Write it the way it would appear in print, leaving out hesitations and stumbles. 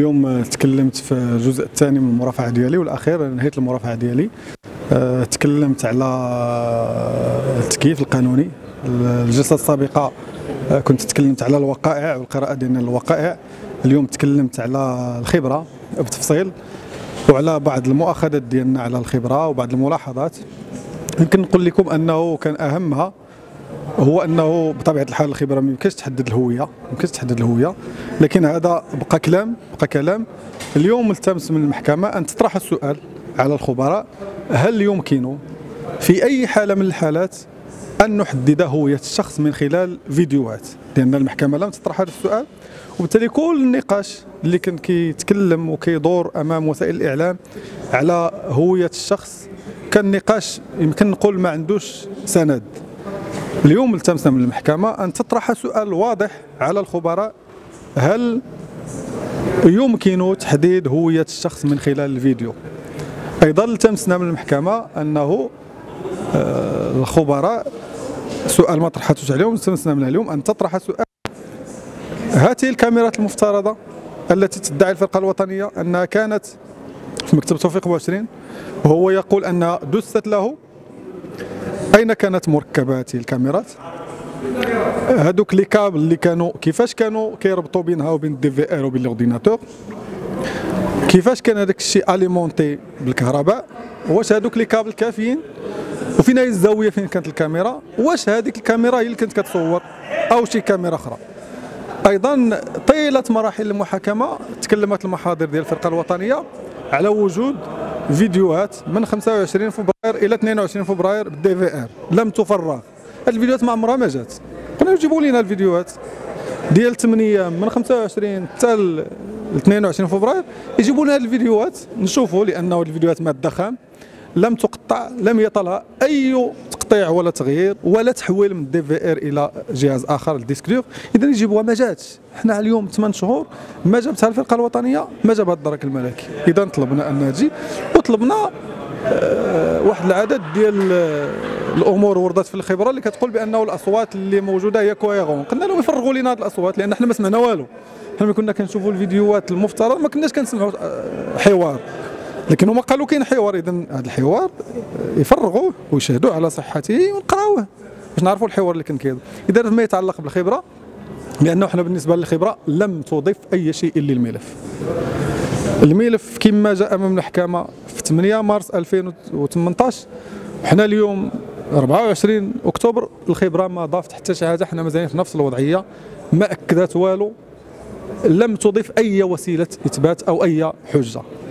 اليوم تكلمت في الجزء الثاني من المرافعه ديالي والاخير نهايه المرافعه ديالي. تكلمت على التكييف القانوني. الجلسه السابقه كنت تكلمت على الوقائع والقراءه ديالنا للوقائع. اليوم تكلمت على الخبره بتفصيل وعلى بعض المؤاخذات ديالنا على الخبره وبعض الملاحظات. يمكن نقول لكم انه كان اهمها هو انه بطبيعه الحال الخبره ما يمكنش تحدد الهويه، لكن هذا بقى كلام. اليوم التمس من المحكمه ان تطرح السؤال على الخبراء: هل يمكن في اي حاله من الحالات ان نحدد هويه الشخص من خلال فيديوهات؟ لان المحكمه لم تطرح هذا السؤال، وبالتالي كل النقاش اللي كان كيتكلم وكيدور امام وسائل الاعلام على هويه الشخص كان نقاش يمكن نقول ما عندوش سند. اليوم التمسنا من المحكمة أن تطرح سؤال واضح على الخبراء: هل يمكن تحديد هوية الشخص من خلال الفيديو؟ أيضا التمسنا من المحكمة أنه الخبراء سؤال ما طرحتوش عليهم، التمسنا منها اليوم أن تطرح سؤال: هذه الكاميرات المفترضة التي تدعي الفرقة الوطنية أنها كانت في مكتب توفيق 24 وهو يقول أنها دست له، أين كانت مركبة هذه الكاميرات؟ هذوك لي كابل اللي كانوا كيفاش كانوا كيربطوا بينها وبين الدي في ار وبين الاورديناتور؟ كيفاش كان هذاك الشيء اليمونتي بالكهرباء؟ واش هذوك لي كابل كافيين؟ وفين هي الزاويه فين كانت الكاميرا؟ واش هذيك الكاميرا هي اللي كانت كتصور او شي كاميرا اخرى؟ ايضا طيله مراحل المحاكمه تكلمت المحاضر ديال الفرقه الوطنيه على وجود فيديوهات من 25 فبراير الى 22 فبراير بالدي في ار لم تفرغ. هذه الفيديوهات ما عمرها ما جات. قلنا يجيبوا لنا الفيديوهات ديال 8 من 25 حتى ل 22 فبراير، يجيبوا لنا هذه الفيديوهات نشوفوا، لانه الفيديوهات ماده خام لم تقطع، لم يطلها اي تقطيع ولا تغيير ولا تحويل من الدي في ار الى جهاز اخر الديسك دور. اذا يجيبوها ما جاتش. حنا اليوم 8 شهور ما جابتها الفرقه الوطنيه، ما جابها الدرك الملكي. اذا طلبنا انها تجي، وطلبنا واحد العدد ديال الامور وردت في الخبره اللي كتقول بانه الاصوات اللي موجوده هي كويغون. قلنا لهم يفرغوا لنا هذه الاصوات لان حنا ما سمعنا والو. حنا كنا كنشوفوا الفيديوهات المفترض ما كناش كنسمعوا حوار، لكن هما قالوا كاين حوار. اذا هذا الحوار يفرغوه ويشهدوا على صحته ونقراوه باش نعرفوا الحوار اللي كان كيدور. اذا فيما يتعلق بالخبره، لانه حنا بالنسبه للخبره لم تضيف اي شيء للملف. الملف كما جاء امام المحكمه في 8 مارس 2018، حنا اليوم 24 اكتوبر، الخبره ما ضافت حتى شي حاجه. حنا مازالين في نفس الوضعيه، ما اكدت والو، لم تضيف اي وسيله اثبات او اي حجه.